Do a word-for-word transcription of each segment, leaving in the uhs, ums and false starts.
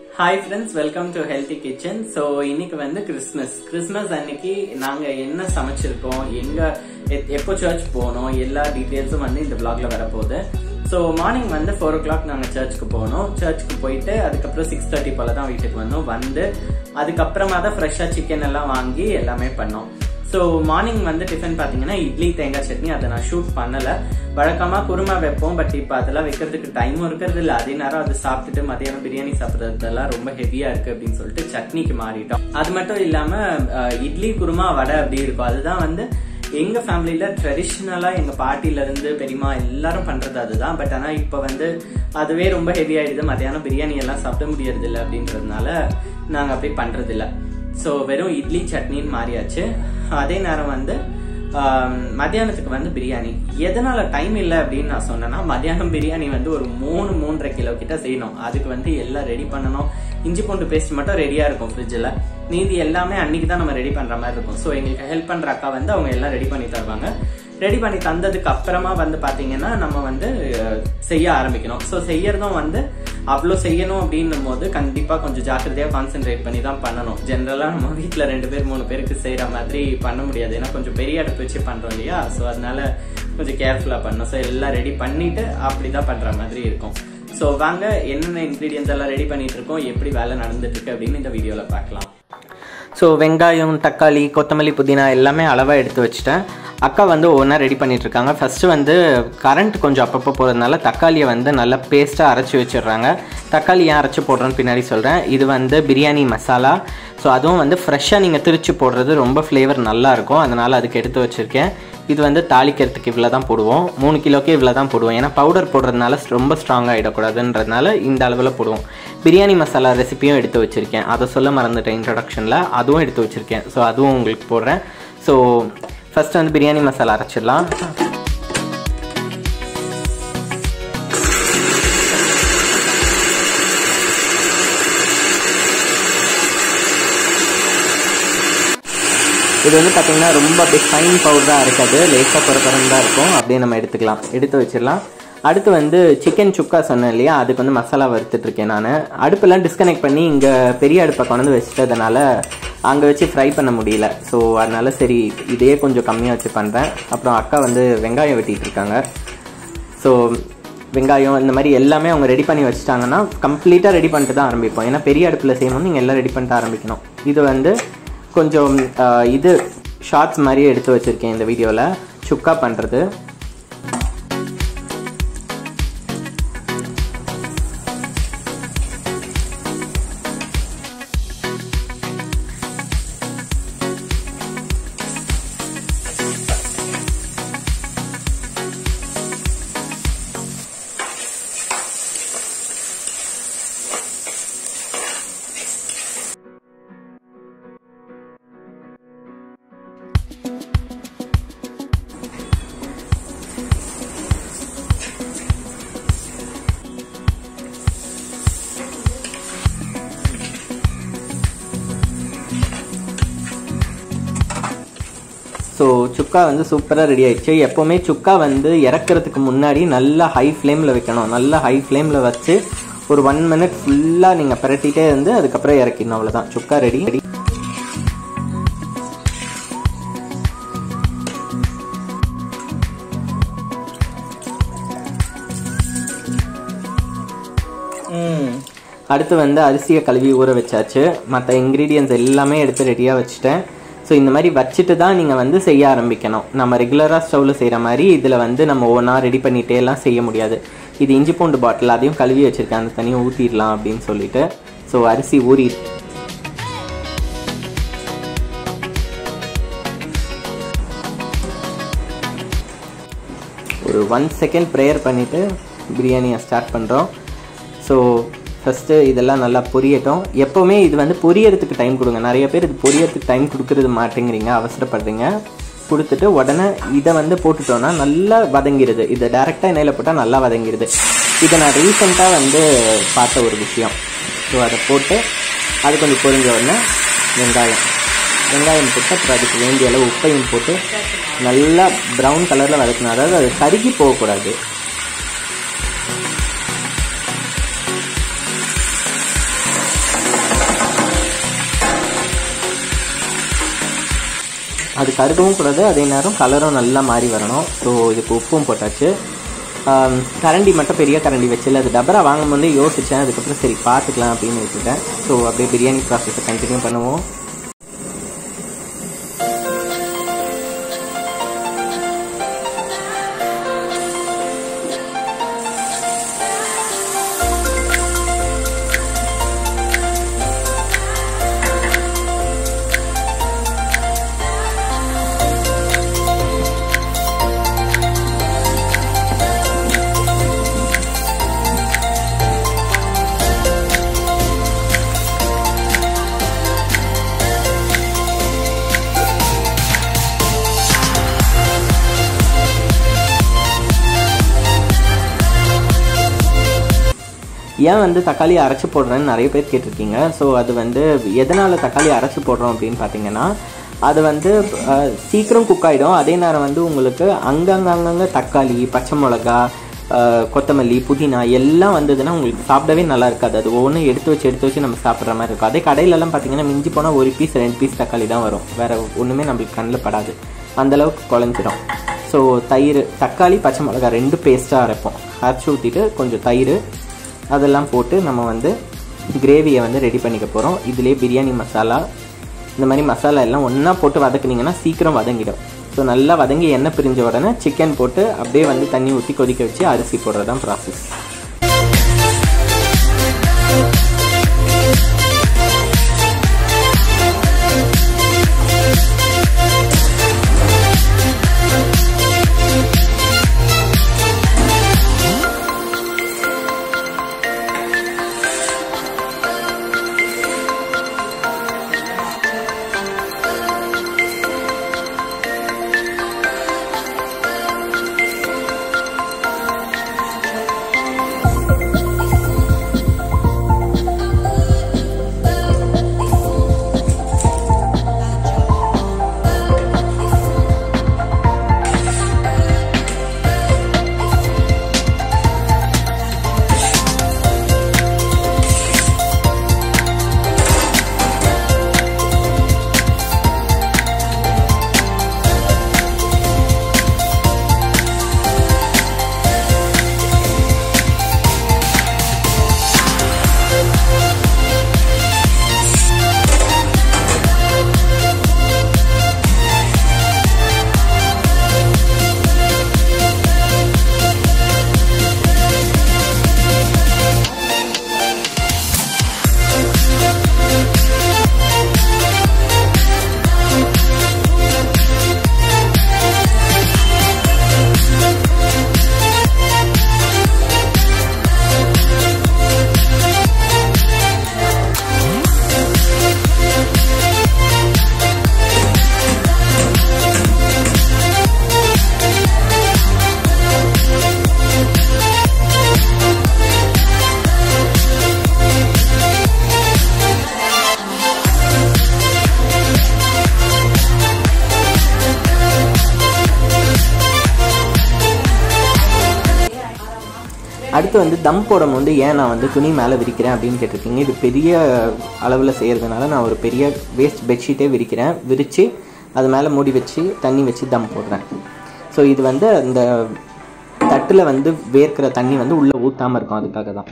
Hi friends, welcome to Healthy Kitchen. So இன்னைக்கு வந்து Christmas Christmas அன்னைக்கு நாங்க என்ன சமைச்சிருக்கோம், எங்க எப்போ சர்ச் போனோம், எல்லா டீடைல்ஸும் வந்து இந்த vlogல வரப்போகுது. ஸோ மார்னிங் வந்து ஃபோர் ஓ கிளாக் நாங்கள் சர்ச்சுக்கு போனோம். சர்ச்சுக்கு போயிட்டு அதுக்கப்புறம் சிக்ஸ் தேர்ட்டி போல தான் வீட்டுக்கு வந்தோம். வந்து அதுக்கப்புறமா தான் ஃப்ரெஷ்ஷாக சிக்கன் எல்லாம் வாங்கி எல்லாமே பண்ணோம். ஸோ மார்னிங் வந்து டிஃபன் பார்த்தீங்கன்னா இட்லி தேங்காய் சட்னி. அதை நான் ஷூட் பண்ணலை. வழக்கமாக குருமா வைப்போம், பட் இப்போ அதெல்லாம் வைக்கிறதுக்கு டைமும் இருக்கிறது இல்லை. அதே நேரம் அது சாப்பிட்டுட்டு மதியானம் பிரியாணி சாப்பிட்றதெல்லாம் ரொம்ப ஹெவியாக இருக்குது அப்படின்னு சொல்லிட்டு சட்னிக்கு மாறிட்டோம். அது மட்டும் இல்லாமல் இட்லி குருமா வடை அப்படி இருக்கும். அதுதான் வந்து எங்க ஃபேமிலியில ட்ரெடிஷ்னலா எங்க பாட்டில இருந்து பெரியமா எல்லாரும் பண்றது அதுதான். பட் ஆனா இப்ப வந்து அதுவே ரொம்ப ஹெவி ஆயிடுது. மத்தியானம் பிரியாணி எல்லாம் சாப்பிட முடியறது இல்லை அப்படின்றதுனால நாங்க அப்படி பண்றது இல்லை. ஸோ வெறும் இட்லி சட்னின்னு மாறியாச்சு. அதே நேரம் வந்து மத்தியானத்துக்கு வந்து பிரியாணி. எதனால டைம் இல்லை அப்படின்னு நான் சொன்னேன்னா, மத்தியானம் பிரியாணி வந்து ஒரு மூணு மூன்றரை கிலோ கிட்ட செய்யணும். அதுக்கு வந்து எல்லாம் ரெடி பண்ணணும். இஞ்சி பூண்டு பேஸ்ட் மட்டும் ரெடியா இருக்கும் ஃப்ரிட்ஜில். மீதி எல்லாமே அன்னைக்கு தான் நம்ம ரெடி பண்ற மாதிரி இருக்கும். ஸோ எங்களுக்கு ஹெல்ப் பண்ற அக்கா வந்து அவங்க எல்லாம் ரெடி பண்ணி தருவாங்க. ரெடி பண்ணி தந்ததுக்கு அப்புறமா வந்து பாத்தீங்கன்னா நம்ம வந்து செய்ய ஆரம்பிக்கணும். ஸோ செய்யறதும் வந்து அவ்வளோ செய்யணும் அப்படின்னும் போது கண்டிப்பா கொஞ்சம் ஜாக்கிரதையா கான்சென்ட்ரேட் பண்ணி தான் பண்ணணும். ஜென்ரலா நம்ம வீட்டுல ரெண்டு பேர் மூணு பேருக்கு செய்யற மாதிரி பண்ண முடியாது. ஏன்னா கொஞ்சம் பெரிய அடுப்பு வச்சு பண்றோம் இல்லையா. ஸோ அதனால கொஞ்சம் கேர்ஃபுல்லா பண்ணணும். ஸோ எல்லாம் ரெடி பண்ணிட்டு அப்படிதான் பண்ற மாதிரி இருக்கும். ஸோ வாங்க என்னென்ன இன்கிரீடியன்ஸ் எல்லாம் ரெடி பண்ணிட்டு இருக்கோம், எப்படி வேலை நடந்துட்டு இருக்கு அப்படின்னு இந்த வீடியோல பார்க்கலாம். ஸோ வெங்காயம், தக்காளி, கொத்தமல்லி, புதினா எல்லாமே அளவாக எடுத்து வச்சுட்டேன். அக்கா வந்து ஒவ்வொன்றா ரெடி பண்ணிட்டு இருக்காங்க. ஃபர்ஸ்ட்டு வந்து கரண்ட் கொஞ்சம் அப்பப்போ போகிறதுனால தக்காளியை வந்து நல்லா பேஸ்ட்டாக அரைச்சி வச்சிடுறாங்க. தக்காளி ஏன் அரைச்சி போடுறேன்னு பின்னாடி சொல்கிறேன். இது வந்து பிரியாணி மசாலா. ஸோ அதுவும் வந்து ஃப்ரெஷ்ஷாக நீங்கள் திரிச்சு போடுறது ரொம்ப ஃப்ளேவர் நல்லாயிருக்கும். அதனால் அதுக்கு எடுத்து வச்சுருக்கேன். இது வந்து தாளிக்கிறதுக்கு இவ்வளோ தான் போடுவோம். மூணு கிலோக்கே இவ்வளோ தான் போடுவோம். ஏன்னா பவுடர் போடுறதுனால ரொம்ப ஸ்ட்ராங் ஆகிடக்கூடாதுன்றதுனால இந்த அளவில் போடுவோம். பிரியாணி மசாலா ரெசிப்பியும் எடுத்து வச்சுருக்கேன். அதை சொல்ல மறந்துட்டேன் இன்ட்ரடக்ஷனில். அதுவும் எடுத்து வச்சுருக்கேன். ஸோ அதுவும் உங்களுக்கு போடுறேன். ஸோ ஃபஸ்ட்டு வந்து பிரியாணி மசாலா அரைச்சிடலாம். இது வந்து பார்த்தீங்கன்னா ரொம்ப அப்படியே ஃபைன் பவுடராக இருக்காது, லேசாக குறைக்குறன்னு தான் இருக்கும். அப்படியே நம்ம எடுத்துக்கலாம், எடுத்து வச்சிடலாம். அடுத்து வந்து சிக்கன் சுக்கா சொன்னேன் இல்லையா, அதுக்கு வந்து மசாலா வறுத்துட்ருக்கேன் நான். அடுப்பெல்லாம் டிஸ்கனெக்ட் பண்ணி இங்கே பெரிய அடுப்பை கொண்டு வச்சுட்டதுனால அங்கே வச்சு ஃப்ரை பண்ண முடியல. ஸோ அதனால சரி இதையே கொஞ்சம் கம்மியாக வச்சு பண்ணுறேன். அப்புறம் அக்கா வந்து வெங்காயம் வெட்டிகிட்டு இருக்காங்க. ஸோ வெங்காயம் இந்த மாதிரி எல்லாமே அவங்க ரெடி பண்ணி வச்சுட்டாங்கன்னா கம்ப்ளீட்டாக ரெடி பண்ணிட்டு தான் ஆரம்பிப்போம். ஏன்னா பெரிய அடுப்பில் செய்யணும்னு நீங்கள் எல்லாம் ரெடி பண்ணிட்டு ஆரம்பிக்கணும். இது வந்து கொஞ்சம் இது ஷார்ட்ஸ் மாதிரியே எடுத்து வச்சுருக்கேன் இந்த வீடியோவில், சுக்கா பண்ணுறது. ஸோ சுக்கா வந்து சூப்பராக ரெடி ஆயிடுச்சு. எப்போவுமே சுக்கா வந்து இறக்குறதுக்கு முன்னாடி நல்லா ஹை ஃப்ளேமில் வைக்கணும். நல்லா ஹை ஃப்ளேமில் வச்சு ஒரு ஒன் மினிட் ஃபுல்லாக நீங்கள் பரட்டிகிட்டே இருந்து அதுக்கப்புறம் இறக்கிடணும். அவ்வளோதான், சுக்கா ரெடி. ரெடி அடுத்து வந்து அரிசியை கழுவி ஊற வச்சாச்சு. மற்ற இன்க்ரீடியன்ஸ் எல்லாமே எடுத்து ரெடியாக வச்சுட்டேன். ஸோ இந்த மாதிரி வச்சுட்டு தான் நீங்கள் வந்து செய்ய ஆரம்பிக்கணும். நம்ம ரெகுலராக ஸ்டவ்வில் செய்கிற மாதிரி இதில் வந்து நம்ம ஒவ்வொன்றா ரெடி பண்ணிகிட்டே எல்லாம் செய்ய முடியாது. இது இஞ்சி பூண்டு பாட்டில் அதையும் கழுவி வச்சுருக்கேன், அந்த தனியாக ஊற்றிடலாம் அப்படின்னு சொல்லிட்டு. ஸோ அரிசி ஊறி ஒரு ஒன் செகண்ட் ப்ரேயர் பண்ணிவிட்டு பிரியாணியை ஸ்டார்ட் பண்ணுறோம். ஸோ ஃபஸ்ட்டு இதெல்லாம் நல்லா பொரியட்டும். எப்போவுமே இது வந்து பொரியறதுக்கு டைம் கொடுங்க. நிறைய பேர் இது பொரியறதுக்கு டைம் கொடுக்கறது மாட்டேங்கிறீங்க, அவசரப்படுறீங்க. கொடுத்துட்டு உடனே இதை வந்து போட்டுட்டோன்னா நல்லா வதங்கிடுது. இதை டேரெக்டாக எண்ணெயில் போட்டால் நல்லா வதங்கிடுது. இதை நான் ரீசெண்டாக வந்து பார்த்த ஒரு விஷயம். ஸோ அதை போட்டு அது கொஞ்சம் பொரிஞ்ச உடனே வெங்காயம் வெங்காயம் போட்டு அப்புறம் அதுக்கு வேண்டிய அளவு உப்பையும் போட்டு நல்லா ப்ரௌன் கலரில் வதக்கணும். அதாவது அது கருகி போகக்கூடாது. அது கருகவும் கூடாது, அதே நேரம் கலரும் நல்லா மாறி வரணும். ஸோ இதுக்கு உப்பும் போட்டாச்சு. கரண்டி மட்டும் பெரிய கரண்டி வச்சில்ல, அது டபரா வாங்கும் போதே யோசித்தேன், அதுக்கப்புறம் சரி பார்த்துக்கலாம் அப்படின்னு விட்டுட்டேன். ஸோ அப்படியே பிரியாணி ப்ராசஸை கண்டினியூ பண்ணுவோம். ஏன் வந்து தக்காளி அரைச்சி போடுறேன்னு நிறைய பேர் கேட்டிருக்கீங்க. ஸோ அது வந்து எதனால் தக்காளி அரைச்சி போடுறோம் அப்படின்னு பார்த்தீங்கன்னா, அது வந்து சீக்கிரம் குக் ஆகிடும். அதே நேரம் வந்து உங்களுக்கு அங்கங்கங்கங்க தக்காளி, பச்சை மிளகா, கொத்தமல்லி, புதினா எல்லாம் வந்ததுன்னா உங்களுக்கு சாப்பிடவே நல்லா இருக்காது. அது ஒவ்வொன்றும் எடுத்து வச்சு எடுத்து வச்சு நம்ம சாப்பிட்ற மாதிரி இருக்கும். அதே கடையிலலாம் பார்த்தீங்கன்னா மிஞ்சி போனால் ஒரு பீஸ் ரெண்டு பீஸ் தக்காளி தான் வரும், வேறு ஒன்றுமே நம்மளுக்கு கண்ணில் படாது, அந்தளவுக்கு குழஞ்சிடும். ஸோ தயிர், தக்காளி, பச்சை மிளகா ரெண்டு பேஸ்ட்டாக அரைப்போம். அரைச்சி ஊற்றிட்டு கொஞ்சம் தயிர் அதெல்லாம் போட்டு நம்ம வந்து கிரேவியை வந்து ரெடி பண்ணிக்க போகிறோம். இதிலே பிரியாணி மசாலா, இந்த மாதிரி மசாலா எல்லாம் ஒன்றா போட்டு வதக்குனிங்கன்னா சீக்கிரம் வதங்கிடும். ஸோ நல்லா வதங்கி எண்ணெய் பிரிஞ்ச உடனே சிக்கன் போட்டு அப்படியே வந்து தண்ணி ஊற்றி கொதிக்க வச்சு அரிசி போடுறது தான் ப்ராசஸ். அடுத்து வந்து தம் போடும் போது ஏன் நான் வந்து துணி மேலே விரிக்கிறேன் அப்படின்னு கேட்டிருக்கீங்க. இது பெரிய அளவில் செய்கிறதுனால நான் ஒரு பெரிய வேஸ்ட் பெட்ஷீட்டே விரிக்கிறேன். விரித்து அது மேலே மூடி வச்சு தண்ணி வச்சு தம் போடுறேன். ஸோ இது வந்து அந்த தட்டில் வந்து வேர்க்கிற தண்ணி வந்து உள்ளே ஊற்றாமல் இருக்கும், அதுக்காக தான்.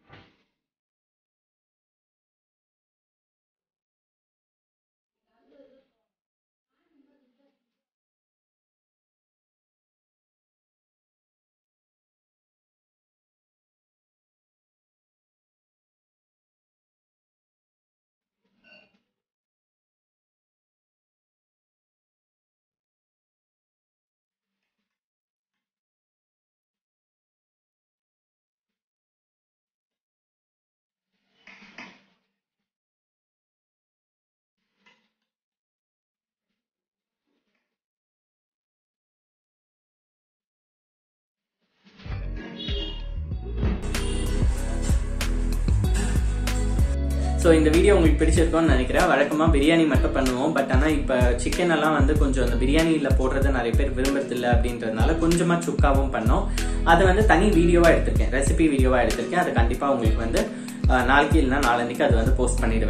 ஸோ இந்த வீடியோ உங்களுக்கு பிடிச்சிருக்கோன்னு நினைக்கிறேன். வழக்கமாக பிரியாணி மட்டும் பண்ணுவோம், பட் ஆனால் இப்போ சிக்கன் எல்லாம் வந்து கொஞ்சம் அந்த பிரியாணியில் போடுறது நிறைய பேர் விரும்புறதில்லை அப்படின்றதுனால கொஞ்சமாக சுக்காவும் பண்ணோம். அதை வந்து தனி வீடியோவாக எடுத்திருக்கேன், ரெசிபி வீடியோவாக எடுத்திருக்கேன். அது கண்டிப்பாக உங்களுக்கு வந்து நாளைக்கு இல்லைன்னா நாளன்னைக்கு அது வந்து போஸ்ட் பண்ணிடுவேன்.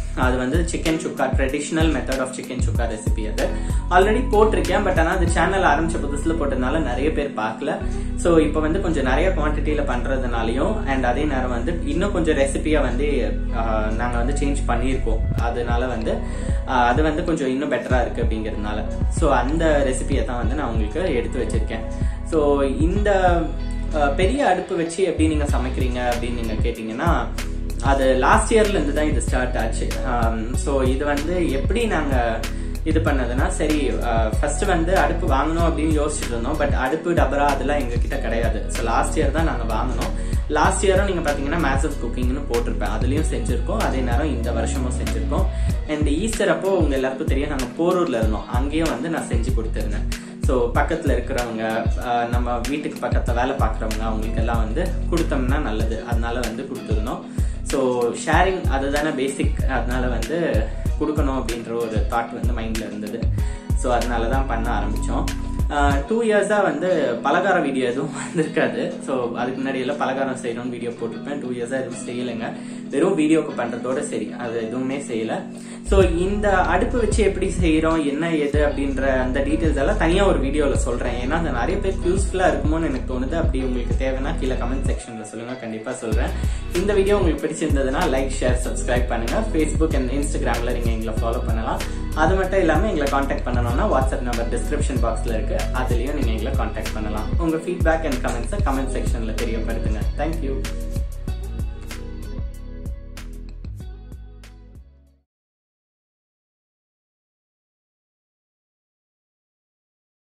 அது வந்து chicken sukka, traditional method of chicken sukka recipe. அது ஆல்ரெடி போட்டிருக்கேன், பட் ஆனால் அது சேனல் ஆரம்பிச்ச புதுசுல போட்டதுனால நிறைய பேர் பார்க்கல. ஸோ இப்போ வந்து கொஞ்சம் நிறைய குவான்டிட்டியில பண்றதுனாலையும் அண்ட் அதே நேரம் வந்து இன்னும் கொஞ்சம் ரெசிபியா வந்து நாங்க வந்து சேஞ்ச் பண்ணியிருக்கோம். அதனால வந்து அது வந்து கொஞ்சம் இன்னும் பெட்டரா இருக்கு அப்படிங்கிறதுனால ஸோ அந்த ரெசிபியை தான் வந்து நான் உங்களுக்கு எடுத்து வச்சிருக்கேன். ஸோ இந்த பெரிய அடுப்பு வச்சு எப்படி நீங்க சமைக்கிறீங்க அப்படின்னு நீங்க கேட்டீங்கன்னா, அது லாஸ்ட் இயர்ல இருந்து தான் இது ஸ்டார்ட் ஆச்சு. ஸோ இது வந்து எப்படி நாங்க இது பண்ணதுன்னா, சரி ஃபர்ஸ்ட் வந்து அடுப்பு வாங்கணும் அப்படின்னு யோசிச்சுட்டு இருந்தோம். பட் அடுப்பு டபரா அதெல்லாம் எங்க கிட்ட கிடையாது. ஸோ லாஸ்ட் இயர் தான் நாங்க வாங்கினோம். லாஸ்ட் இயரும் நீங்க பாத்தீங்கன்னா மேசிவ் குக்கிங்னு போட்டிருப்பேன், அதுலயும் செஞ்சிருக்கோம். அதே நேரம் இந்த வருஷமும் செஞ்சிருக்கோம். அண்ட் ஈஸ்டர் அப்போ உங்க எல்லாருக்கும் தெரியும், நாங்க போரூர்ல இருந்தோம், அங்கேயும் வந்து நான் செஞ்சு கொடுத்துருந்தேன். ஸோ பக்கத்துல இருக்கிறவங்க, நம்ம வீட்டுக்கு பக்கத்துல வேலை பார்க்குறவங்க, அவங்களுக்கு எல்லாம் வந்து கொடுத்தோம்னா நல்லது, அதனால வந்து கொடுத்துருந்தோம். ஸோ ஷேரிங் அதுதானே பேசிக், அதனால வந்து கொடுக்கணும் அப்படின்ற ஒரு தாட் வந்து மைண்ட்ல இருந்தது. ஸோ அதனால தான் பண்ண ஆரம்பிச்சோம். டூ இயர்ஸா வந்து பலகார வீடியோ எதுவும் வந்திருக்காது. ஸோ அதுக்கு முன்னாடி எல்லாம் பலகாரம் செய்யணும்னு வீடியோ போட்டிருப்பேன். டூ இயர்ஸா எதுவும் செய்யலைங்க, வெறும் வீடியோக்கு பண்றதோட சரி, அது எதுவுமே செய்யல. ஸோ இந்த அடுப்பு வச்சு எப்படி செய்யறோம், என்ன எது அப்படின்ற அந்த டீட்டெயில்ஸ் எல்லாம் தனியா ஒரு வீடியோல சொல்றேன். ஏன்னா அது நிறைய பேருக்கு யூஸ்ஃபுல்லா இருக்குமோன்னு எனக்கு தோணுது. அப்படி உங்களுக்கு தேவைன்னா கீழே கமெண்ட் செக்ஷன்ல சொல்லுங்க, கண்டிப்பா சொல்றேன். இந்த வீடியோ உங்களுக்கு பிடிச்சிருந்ததுன்னா லைக், ஷேர், சப்ஸ்கிரைப் பண்ணுங்க. ஃபேஸ்புக் அண்ட் இன்ஸ்டாகிராம்ல நீங்க எங்களை ஃபாலோ பண்ணலாம். அது மட்டும் இல்லாம எங்களை காண்டாக்ட் பண்ணணும்னா வாட்ஸ்அப் நம்பர் டிஸ்கிரிப்ஷன் பாக்ஸ்ல இருக்கு, அதுலயும் நீங்க எங்களை காண்டாக்ட் பண்ணலாம். உங்க ஃபீட்பேக் அண்ட் கமெண்ட்ஸை கமெண்ட் செக்ஷன்ல தெரியப்படுத்துங்க. தேங்க்யூ.